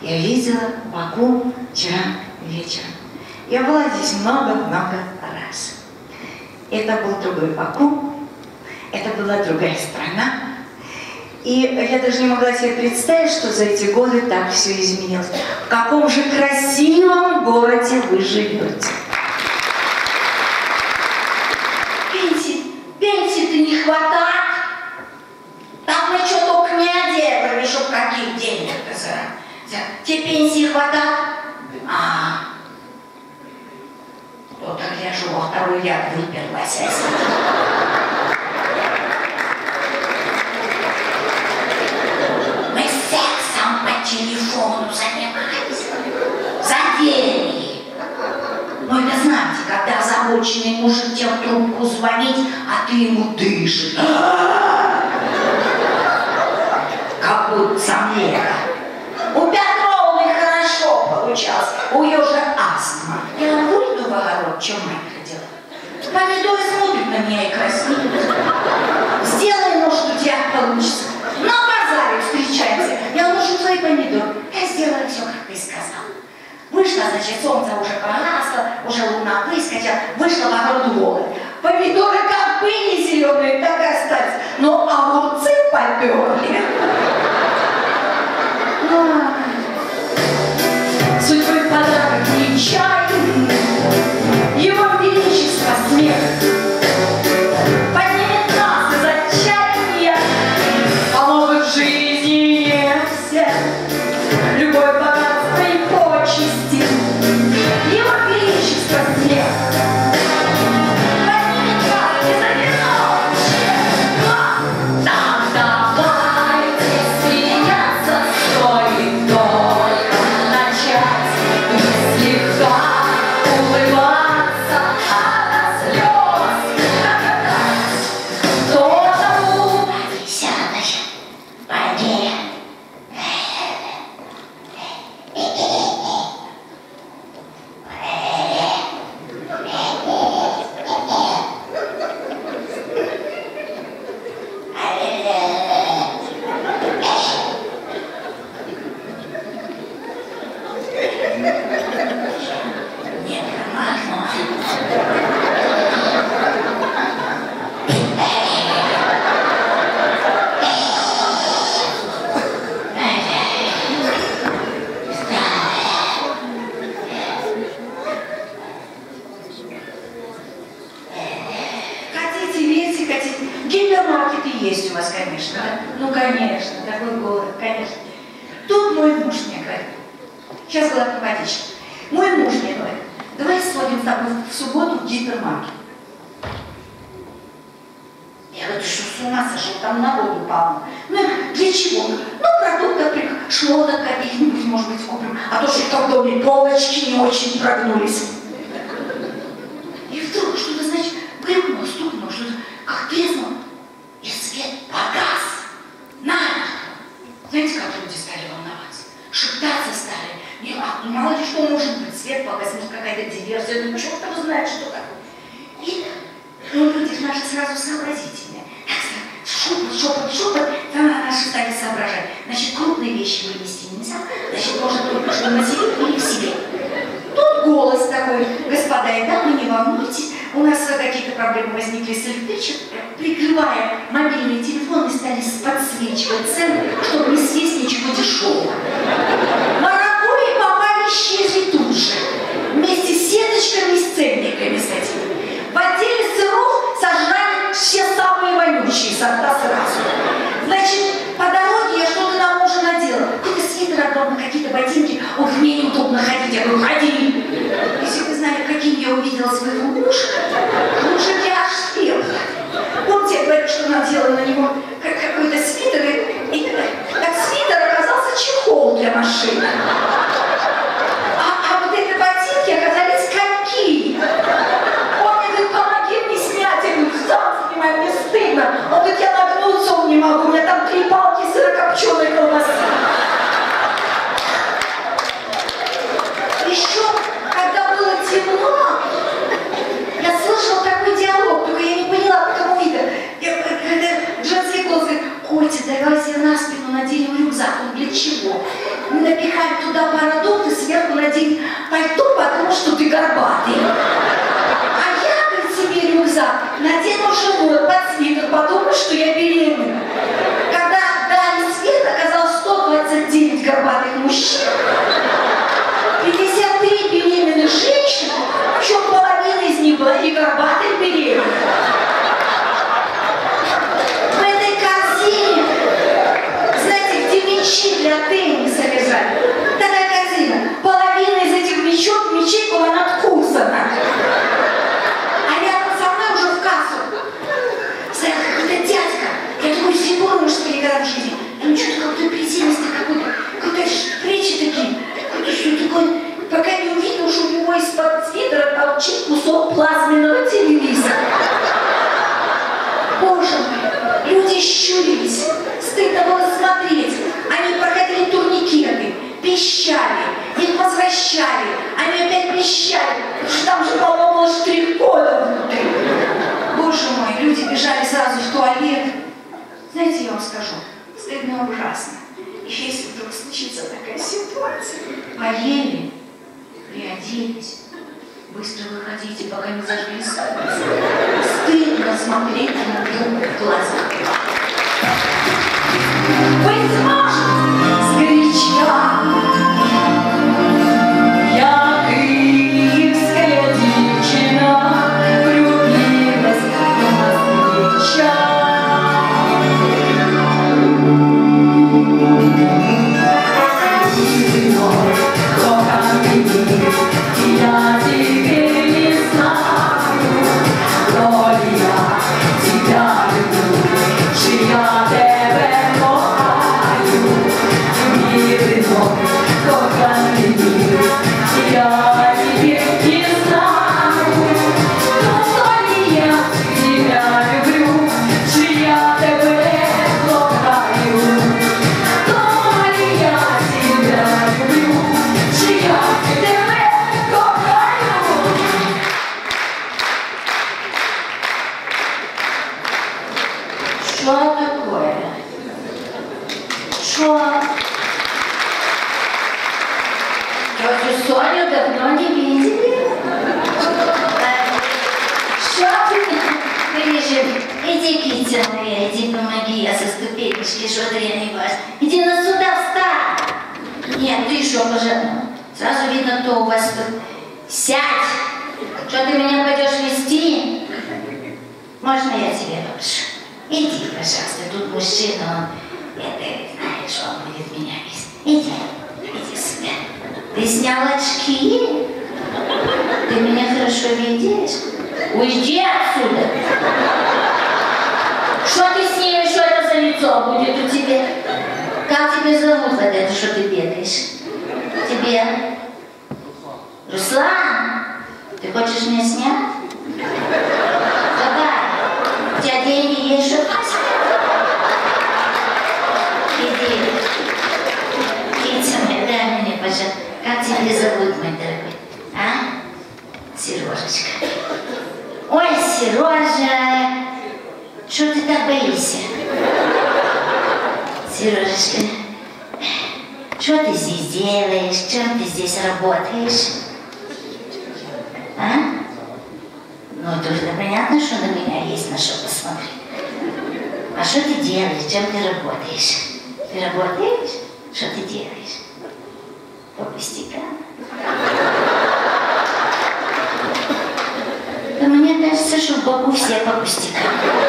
я видела Баку вчера вечером. Я была здесь много-много раз. Это был другой Баку, это была другая страна. И я даже не могла себе представить, что за эти годы так все изменилось. В каком же красивом городе вы живете. Пенсии-то не хватает. Там мы что только не делали, чтоб каких денег-то за те пенсии хватает. Кто-то, гляжу, во второй ряд выперлась. Мы сексом по телефону занимались. За деньги. Ну это знаете, когда озабоченный мужик тебе в трубку звонить, а ты ему дышишь. Как будто сомнега. У Петровны хорошо получалось, у ее же астма. Я выйду в огород, чем мать ходила. Помидоры смотрят на меня и краснеют. Сделай, может, у тебя получится. На базаре встречаемся. Я ложу твои помидоры. Я сделала все, как ты сказал. Вышла, значит, солнце уже погасло, уже луна выскочила, вышла в огород голой. Помидоры как были зеленые, так и остались. Но огурцы поперли. Судьбы подарок нечаянный, его величество смех поднимет нас из отчаяния, поможет в жизни всех. Любовь, богатство и почести, его величество смех поднимет нас из одиночья. Так давайте смеяться, стоит только начать, и слегка улыбаться, а до слез хохотать. Кто тому десяточек пойди. Гипермаркеты есть у вас, конечно, да? Ну, конечно, такой город, конечно. Тут мой муж мне говорит, сейчас глотну водички. Мой муж мне говорит, давай сходим с тобой в субботу в гипермаркет. Я говорю, ты что, с ума сошел, там народу полно. Ну, для чего? Ну, продуктов, шмоток каких-нибудь, может быть, купим, а то что-то в доме полочки не очень прогнулись. И вдруг что-то, значит, бревно стукнуло, что-то как треснуло, и свет погас. Знаете, как люди стали волноваться? Шептаться стали. И, мало ли что может быть, свет погас, может какая-то диверсия, ну черт его знает, что такое. И люди наши сразу сообразительные. Шепот, наши стали соображать. Значит, крупные вещи вынести нельзя, значит, можно только что на себе или в себе. Тут голос такой, господа и дамы, не волнуйтесь, у нас какие-то проблемы возникли с электричеством, прикрывая мобильные телефоны, стали подсвечивать цены, чтобы не съесть ничего дешевого. Маракуйи попали, исчезли тут же, вместе с сеточками и с ценниками с этими. В отделе сыров сожрали все самые вонючие сорта сразу. Значит, по дороге я что-то на мужа надела. Какой-то свитер огромный, какие-то ботинки. Он мне неудобно ходить. Я говорю, ходи. Если вы знали, каким я увидела своего мужа, лучше я аж спела. Помните, говорит, что надела на него какой-то свитер, и как свитер оказался чехол для машины. А вот эти ботинки оказались какие? Он мне говорит, помоги мне снять. Я говорю, сам снимай, мне стыдно. Он говорит, я нагнуться не могу, у меня там 3 палки сырокопченой колбасы. Еще, когда было темно, я слышала такой диалог, только я не поняла, по какому виду. Женский голос говорит, Котя, давай себе на спину наденем рюкзак. Он для чего? Мы напихаем добавить туда продукты, сверху надеть пальто, потому что ты горбатый. А я, говорит, себе рюкзак надену живот под свитер, подумаю, что я беременна. Когда дали свет, оказалось 129 горбатых мужчин, 53 беременных женщин, причем половина из них была не горбатых беременных. В этой корзине, знаете, где мячи для тенниса лежали, такая корзина, половина из этих мячей была надкусана. А рядом со мной уже в кассу стоял какой-то дядька. Я думаю, Зимой, что ли, никогда в жизни. Там что-то как-то приземистый какой-то плечи такие. Какой-то что такой, пока не увидел, что у него из-под свитера торчит кусок плазменного телевизора. Боже мой, люди щурились, стыдно было смотреть. Они проходили турникеты, пищали, их возвращали, они опять пищали, потому что там же, по-моему, штрих-кода внутри. Боже мой, люди бежали сразу в туалет. Знаете, я вам скажу, стыдно и ужасно. Если вдруг случится такая ситуация, поели, приоделись, быстро выходите, пока не зажгли свет. Стыдно смотреть на друг в глаза. Быть может, сгоряча, я киевская девчина, влюбилась в москвича. Я теперь не знаю, но я тебя люблю, чья тебе кохаю, милый мой, коханый мир. Я теперь не знаю, но я тебя люблю, чья тебе кохаю, но я тебя люблю, чья тебе. Что такое? Что? Тетю Соню давно не видели? Что ты? Грижин, иди, Китя моя, иди помоги, я со ступенечки, что дрянь не вас. Иди на сюда, встань! Нет, ты еще, пожалуйста. Сразу видно, кто у вас тут. Сядь! Что ты меня пойдешь вести? Можно я тебе попрошу? Иди, пожалуйста, тут мужчина, он, это, знаешь, он будет меня вести. Иди сюда. Ты снял очки? Ты меня хорошо видишь? Уйди отсюда. Что ты с ними, что это за лицо будет у тебя? Как тебя зовут вот это, что ты бегаешь? Тебе? Руслан? Ты хочешь меня снять? Давай. У тебя деньги есть, что? Иди. Китя моя, дай мне, пожалуйста. Как тебя зовут, мой дорогой? А? Сережечка. Ой, Сережа, что ты так боишься? Сережечка, что ты здесь делаешь? Чем ты здесь работаешь? А? Ну, тоже понятно, что на меня есть на что посмотреть. А что ты делаешь? Чем ты работаешь? Ты работаешь? Что ты делаешь? По пустякам. Да мне кажется, что в Богу все по пустякам.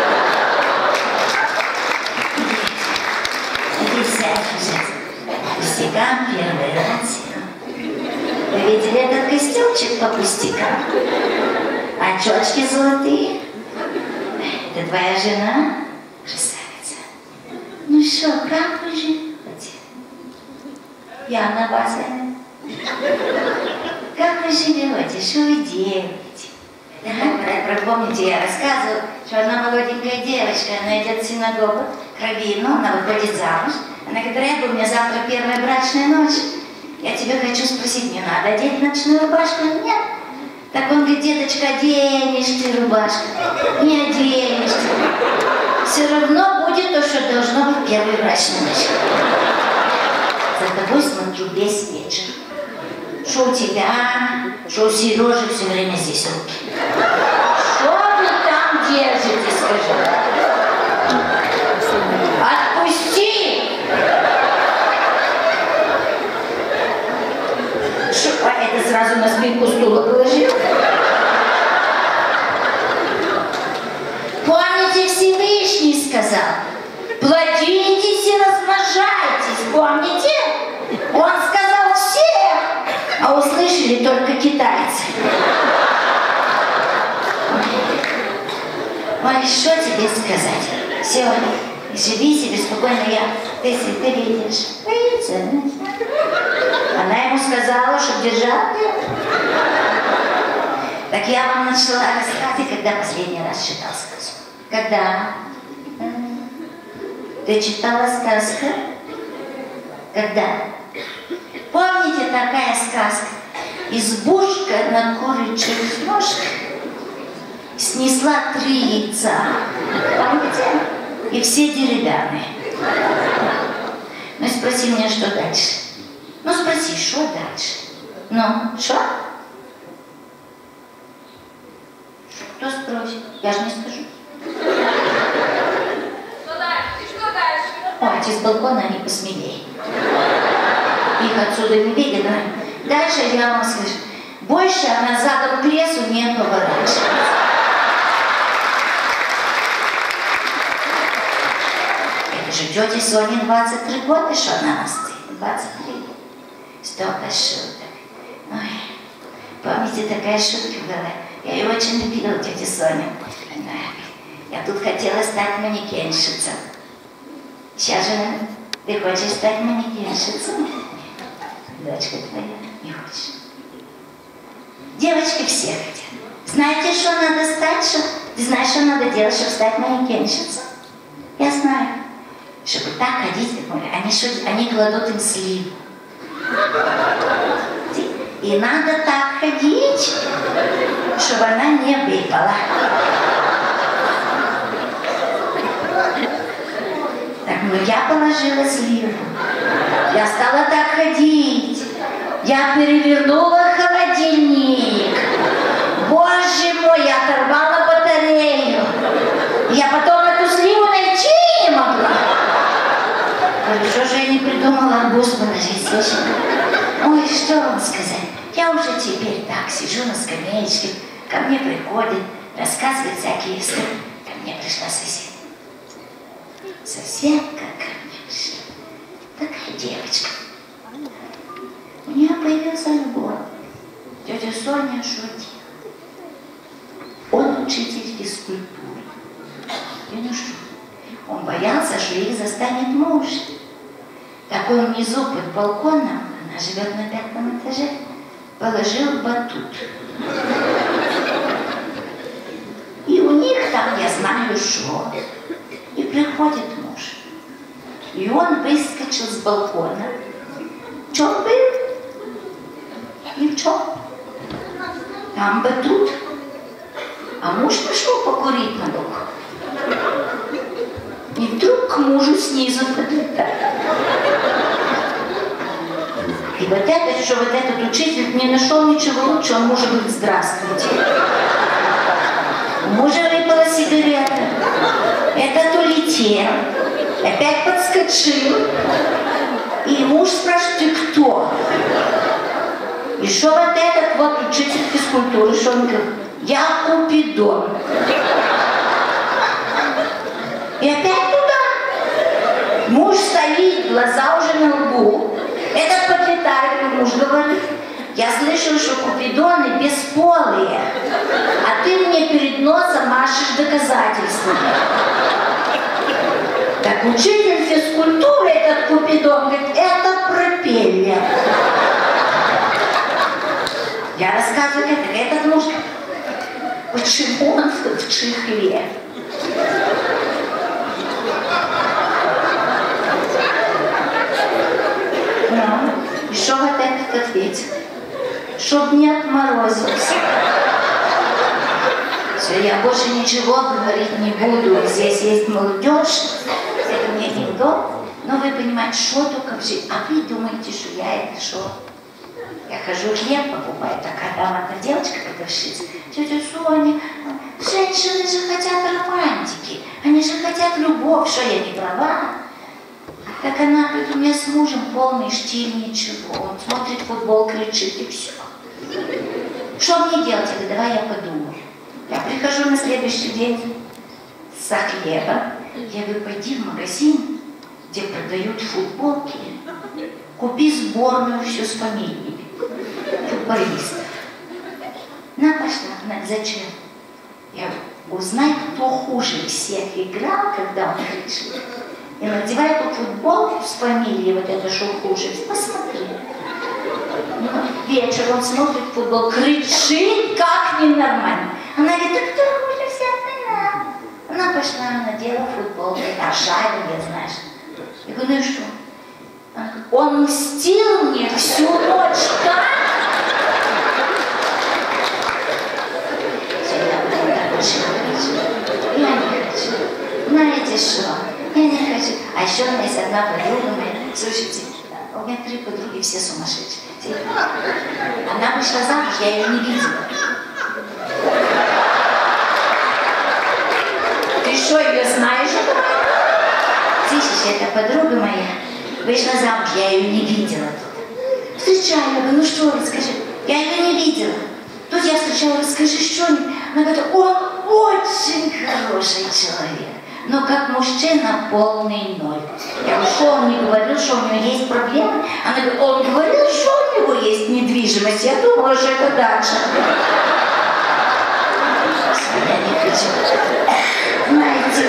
Иди сядь, пожалуйста. По пустякам первый раз. Вы видели этот костюмчик по пустякам? Очечки золотые. Это твоя жена? Красавица. Ну что, как вы живете? Я на базе. Как вы живете? Что вы делаете? Помните, я рассказывала, что одна молоденькая девочка, она идет в синагогу к раввину, она выходит замуж. Она говорит: Рэбби, у меня завтра первая брачная ночь. Я тебя хочу спросить, мне надо одеть ночную рубашку? Нет. Так он говорит: деточка, оденешь ты рубашку. Не оденешь ты. Все равно будет то, что должно быть в первую брачную ночь. За тобой смотрю весь вечер. Что у тебя, что у Сережи все время здесь руки. Что вы там держите, скажи? Отпусти! Что, а это сразу на спинку стула положил? Помните, Всевышний сказал, плодитесь и размножайтесь, помните? Он сказал всех, а услышали только китайцы. Ой, что тебе сказать? Все, живи себе спокойно, ты видишь. Она ему сказала, чтобы держал. Так я вам начала рассказывать, когда последний раз читал сказку. Когда? Ты читала сказку? Когда? Помните такая сказка? Избушка на куричьих ножках снесла 3 яйца. Помните? И все деревянные. Ну спроси меня, что дальше? Ну спроси, что дальше? Ну, что? Кто спросит? Я же не скажу. Что дальше? И что дальше? Ой, с балкона они посмелее. Их отсюда не видно. Дальше я вам скажу. Больше она задом к лесу не поворачивается. Это же тете Соне 23 года, что она нас стоит. 23 года. Столько шуток. Ой, помните, такая шутка была? Я ее очень любила, тетя Соня. Я тут хотела стать манекенщицей. Сейчас же ты хочешь стать манекенщицей? Дочка твоя не хочешь. Девочки все хотят. Знаете, что надо стать? Ты знаешь, что надо делать, чтобы стать манекенщицей? Я знаю. Чтобы так ходить, как мы. Они кладут им сливу. И надо так ходить, чтобы она не выпала. Так, ну я положила сливу. Я стала так ходить. Я перевернула холодильник. Боже мой, я оторвала батарею. Я потом эту сливу найти не могла. Хорошо же я не придумала арбуз положить, слышишь? Ой, что вам сказать? Я уже теперь так сижу на скамеечке, ко мне приходит, рассказывает всякие истории. Ко мне пришла соседка. Соседка ко мне пришла. Такая девочка. У нее появился любовь. Тетя Соня шутила. Он учитель физкультуры. И ну что? Он боялся, что их застанет муж. Такой внизу под балконом, она живет на 5-м этаже, положил батут. И у них там, я знаю, что. И приходит муж. И он выскочил с балкона. В чем был? И в чем? Там батут. А муж пошел покурить на балкон. И вдруг к мужу снизу подлетает. И вот это, что вот этот учитель не нашел ничего лучше, он мужу говорит: здравствуйте. У мужа выпала сигарета. Этот улетел. Опять подскочил. И муж спрашивает: ты кто? И что вот этот вот учитель физкультуры, что он говорит: я Купидон. И опять туда. Муж стоит, глаза уже на лбу. Этот подлетает, и муж говорит: я слышал, что Купидоны бесполые, а ты мне перед носом машешь доказательствами. Так учитель физкультуры, этот Купидон, говорит: это пропеллер. Я рассказываю, как этот муж, почему он в чехле? Ну, и что вот этот ответил? Чтоб не отморозился. Все, я больше ничего говорить не буду. Здесь есть молодежь, это мне не до. Но вы понимаете, что только в жизни. А вы думаете, что я это что? Я хожу, хлеб покупаю, такая там одна девочка продавщица. Тетя Соня, женщины же хотят романтики, они же хотят любовь, что я не права. Так она говорит, у меня с мужем полный штиль, ничего. Он смотрит футбол, кричит и все. Что мне делать? Я говорю, давай я подумаю. Я прихожу на следующий день со хлебом. Я говорю, пойди в магазин, где продают футболки, купи сборную всю с фамилиями футболистов. На, пошла. На, зачем? Я говорю, узнай, кто хуже всех играл, когда он кричит. И надевай эту футболку с фамилией, вот это что хуже. Посмотри. Ну, вечером смотрит футбол, кричит, как ненормально. Она говорит, да кто хуже всех? Она пошла, надела футбол, а шарил, я знаешь. Я говорю, ну и что? Он мстил мне всю ночь, как? Я не хочу. Знаете что? Я не хочу. А еще у меня есть одна подруга моя. Слушайте, у меня 3 подруги, все сумасшедшие. Она вышла замуж, я ее не видела. Ты что, ее знаешь? Слышишь, эта подруга моя вышла замуж, я ее не видела тут. Встречаю, я говорю, ну что, расскажи. Я ее не видела. Тут я встречала, расскажи что-нибудь. Она говорит, он очень хороший человек. Но как мужчина полный ноль. Я говорю, что он не говорил, что у него есть проблемы? Она говорит, он говорил, что у него есть недвижимость. Я думала, что это дача. Я не хочу. Знаете,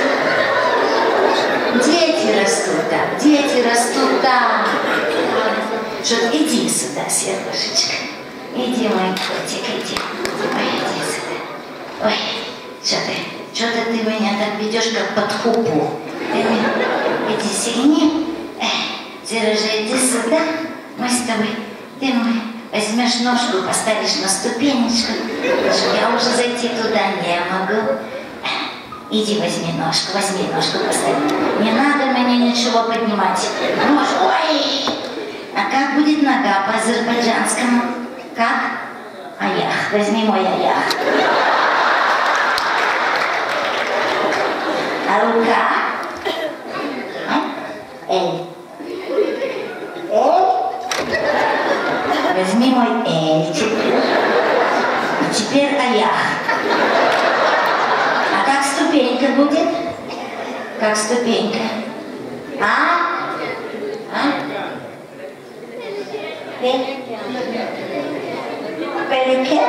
дети растут там. Что, иди сюда, Сережечка. Иди, мой котик, иди. Ой, иди сюда. Ой, что-то ты меня так ведешь, как под хупу. Иди сильнее. Сережа, иди сюда. Мы с тобой. Ты мой возьмешь ножку, поставишь на ступенечку. Я уже зайти туда не могу. Иди возьми ножку, поставь. Не надо мне ничего поднимать. Ножку. Ой! А как будет нога по азербайджанскому? Как? Аях. Возьми мой аях. А рука? Эль. Эль? Возьми мой эль теперь. И теперь аях. А как ступенька будет? Как ступенька? А? Пеликен?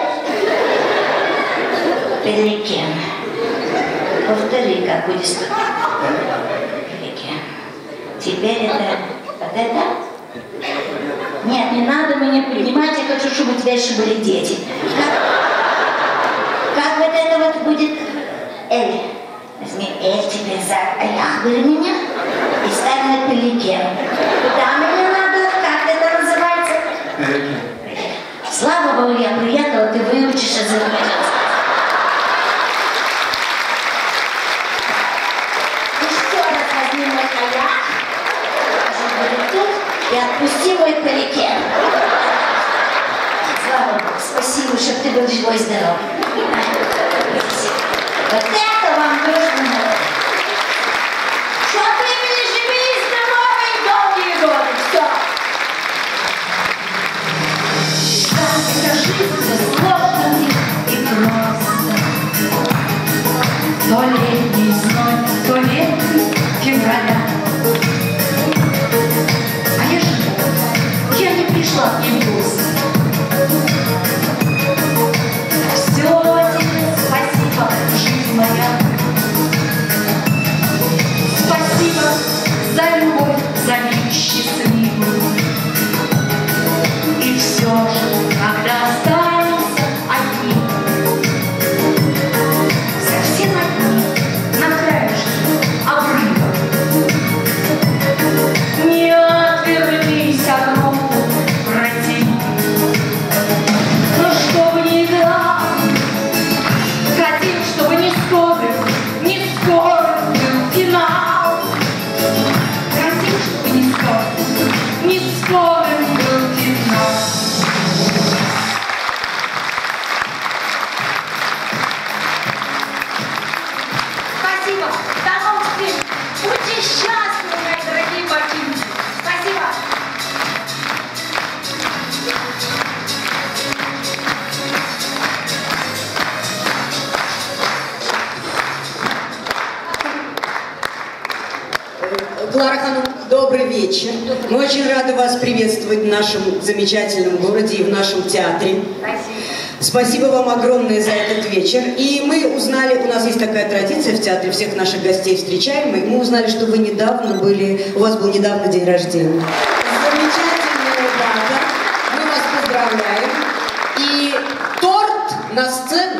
Пеликен. Повтори, как будет ступенька. Пеликен. Теперь это... Вот это? Нет, не надо меня поднимать, я хочу, чтобы у тебя еще были дети. Как вот это вот будет? Эль. Возьми эль теперь за аях для меня и ставь на пеликен. Куда мне надо? Как это называется? Слава Богу, я приехала, ты выучишь азербайджанский. Еще раз возьми мой аях, тут, и отпусти мой пеликен. Слава Богу, спасибо, чтобы ты был живой и здоров. Вот это вам точно надо. Чтоб вы были живы и здоровы долгие годы. Все. Так, это жизнь сложно и просто. То летний зной, то летний февраля. А я живу, я не пришла в Невгуз. Все тебе спасибо, жизнь моя. Спасибо за любовь, за миг счастливую. И все же, когда останемся одни, совсем одни, на краешке обрыва, не отвернись от руку протяни. вечер. Мы очень рады вас приветствовать в нашем замечательном городе и в нашем театре. Спасибо вам огромное за этот вечер. И мы узнали, у нас есть такая традиция в театре, всех наших гостей встречаем, и мы узнали, что вы недавно были, у вас был недавно день рождения. Замечательная дата. Мы вас поздравляем. И торт на сцену.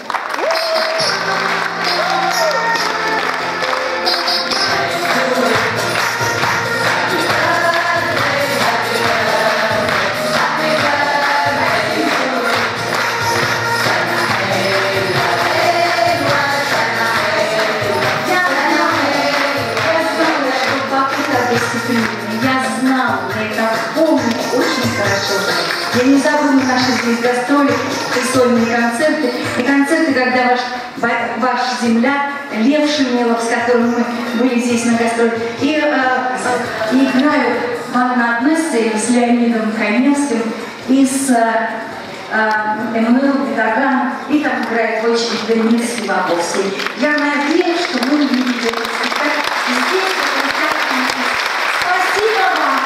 Я знала, я это помню очень хорошо. Я не забуду наши здесь гастроли, и сольные концерты, и концерты, когда ваш земляк Лев Шумилов, с которым мы были здесь на гастроле, и играю на одной сцене с Леонидом Каневским и с Эммануэлем Петрограном, и там играет очень Денис Филатовский. Я надеюсь, что мы увидим этот спектакль здесь. Спасибо вам!